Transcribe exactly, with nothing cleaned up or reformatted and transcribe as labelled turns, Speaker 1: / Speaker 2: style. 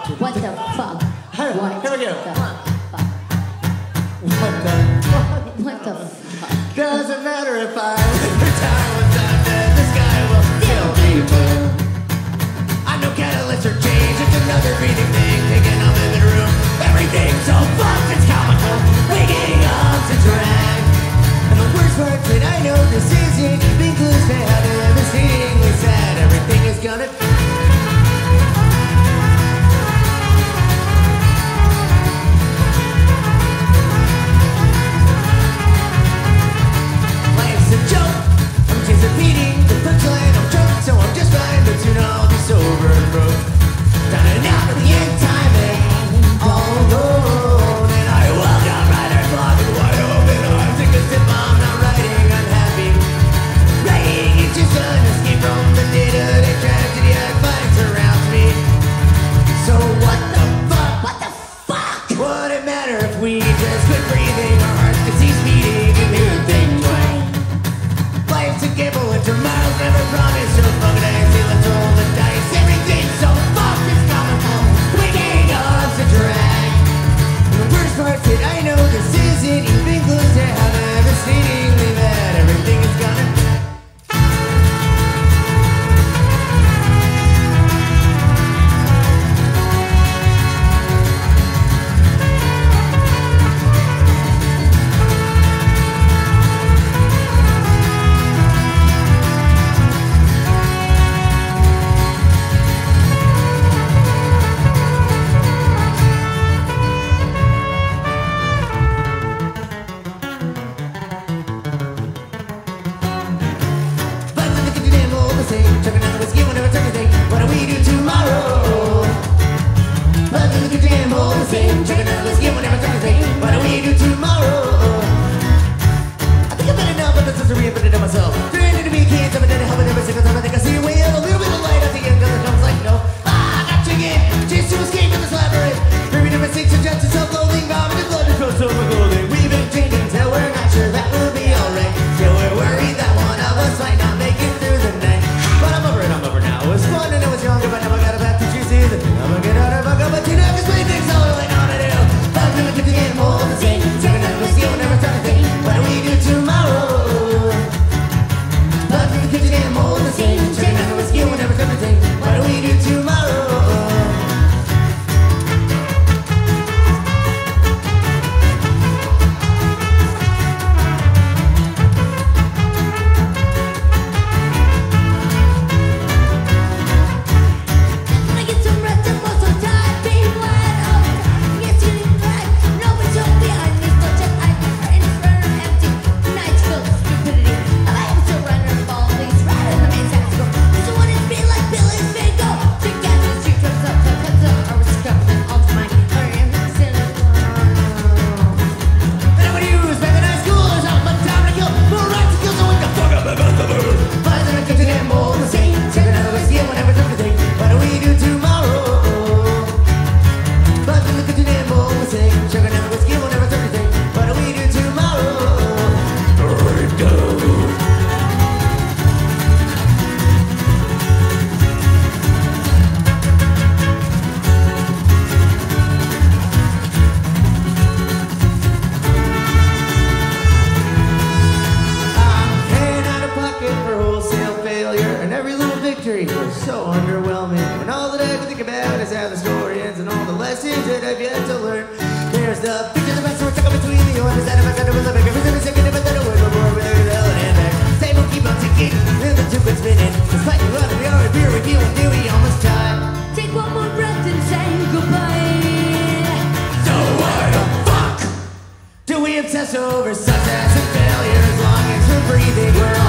Speaker 1: What the fuck? What
Speaker 2: Here we go.
Speaker 1: the fuck?
Speaker 2: What the fuck?
Speaker 1: What the fuck?
Speaker 2: Doesn't matter if I retire when I'm dead, this guy will still be blue. I know catalysts are changed, it's another breathing thing, taking a living room. Everything's so fucked, it's comical, waking up to drag. And the worst part that I know this isn't being close to how devastatingly sad everything is gonna be. Repeating the punchline, I'm drunk, so I'm just fine, but soon I'll be sober and broke. Down and out of the end time and all alone. And I walk down Rider's block with wide open arms, because if I'm not writing, I'm happy. Writing is just an escape from the day-to-day tragedy I find surrounds me. So what the fuck? What the fuck? Would it matter if we just quit breathing? Our hearts could cease beating and hear things twang. Life's a gamble and tomorrow's never promised. So fuck it, I say let's roll the dice. Everything's so fucked, it's comical. Waking up to drag. And the worst part that I know this isn't even close to how devastatingly bad everything is gonna be. So underwhelming when all that I can think about is how the story ends and all the lessons that I've yet to learn. There's the picture of the best we're stuck between the orders that I'm a was a bigger every second of a better word before with a hell and back. Same will keep on ticking and the tube is spinning. Despite the run we are a beer review and do we almost time. Take one more breath and say goodbye. So why the fuck do we obsess over success and failure as long as we're breathing? We're